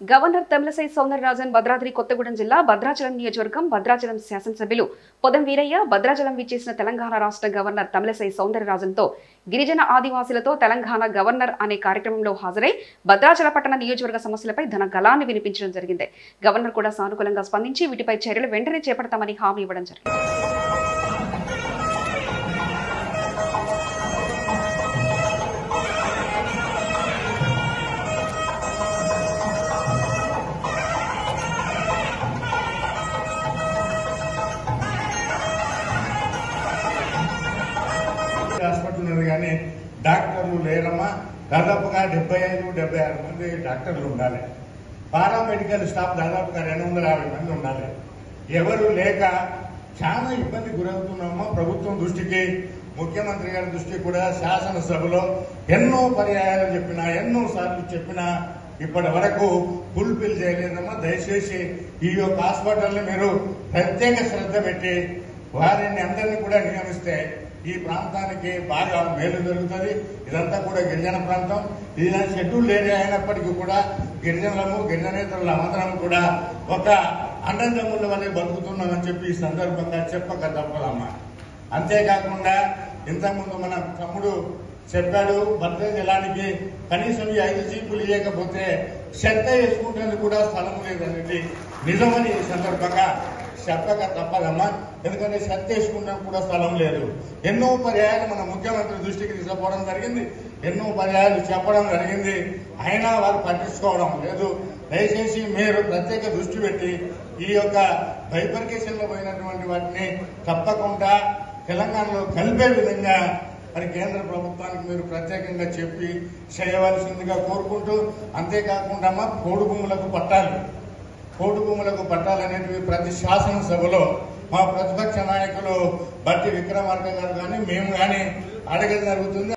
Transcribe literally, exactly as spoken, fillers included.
Governor Tamilisai Soundararajan Bhadradri Kothagudem జిల్లా భద్రాచలం నియోజకవర్గం భద్రాచలం శాసనసభ్యులు పొదం వీరయ్య భద్రాచలం విచ్చేసిన తెలంగాణ రాష్ట్ర గవర్నర్ తమిళసై సౌందరరాజన్తో గిరిజన ఆదివాసులతో తెలంగాణ గవర్నర్ అనే కార్యక్రమంలో హాజరై భద్రాచల పట్టణ నియోజకవర్గ సమస్యలపై ధన గళాన్ని వినిపించడం జరిగింది. గవర్నర్ కూడా సానుకూలంగా స్పందించి వీటిపై చర్యలు వెంటనే చేపడతామని హామీ ఇవ్వడం జరిగింది. హాస్పిటల్ కానీ డాక్టర్లు లేరమ్మా. దాదాపుగా డెబ్బై ఐదు డెబ్బై ఆరు మంది డాక్టర్లు ఉండాలి. పారామెడికల్ స్టాఫ్ దాదాపుగా రెండు వందల యాభై మంది ఉండాలి. ఎవరు లేక చాలా ఇబ్బంది గురవుతున్నామో ప్రభుత్వం దృష్టికి, ముఖ్యమంత్రి గారి దృష్టికి కూడా శాసనసభలో ఎన్నో పర్యాయాలు చెప్పినా ఎన్నో సార్లు చెప్పినా ఇప్పటి వరకు ఫుల్ఫిల్ చేయలేదమ్మా. దయచేసి ఈ యొక్క హాస్పిటల్ని మీరు ప్రత్యేక శ్రద్ధ పెట్టి వారిని అందరినీ కూడా నియమిస్తే ఈ ప్రాంతానికి బాగా మేలు జరుగుతుంది. ఇదంతా కూడా గిరిజన ప్రాంతం. ఇది షెడ్యూల్ ఏరియా అయినప్పటికీ కూడా గిరిజనులము గిరిజనేతరుల అందరం కూడా ఒక అన్నదమ్ముల వల్లే బతుకుతున్నామని చెప్పి ఈ సందర్భంగా చెప్పక తప్పదమ్మా. అంతేకాకుండా ఇంతకుముందు మన తమ్ముడు చెప్పాడు, భద్ర జలానికి కనీసం ఈ ఐదు జీపులు ఇవ్వకపోతే చెత్త వేసుకుంటేందుకు కూడా స్థలం లేదనేది నిజమని ఈ సందర్భంగా చెప్పక తప్పదమ్మా. ఎందుకంటే చెత్త వేసుకుంటాం కూడా స్థలం లేదు. ఎన్నో పర్యాయాలు మన ముఖ్యమంత్రి దృష్టికి తీసుకుపోవడం జరిగింది, ఎన్నో పర్యాయాలు చెప్పడం జరిగింది. అయినా వారు పట్టించుకోవడం లేదు. దయచేసి మీరు ప్రత్యేక దృష్టి పెట్టి ఈ యొక్క బైఫర్కేషన్ లో పోయినటువంటి వాటిని తప్పకుండా తెలంగాణలో కలిపే విధంగా మరి కేంద్ర ప్రభుత్వానికి మీరు ప్రత్యేకంగా చెప్పి చేయవలసిందిగా కోరుకుంటూ, అంతేకాకుండా అమ్మ పోడు భూములకు పట్టాలి పోడు భూములకు పట్టాలనేటివి ప్రతి శాసనసభలో మా ప్రతిపక్ష నాయకులు బట్టి విక్రమార్క గారు కానీ మేము కానీ అడగడం జరుగుతుంది.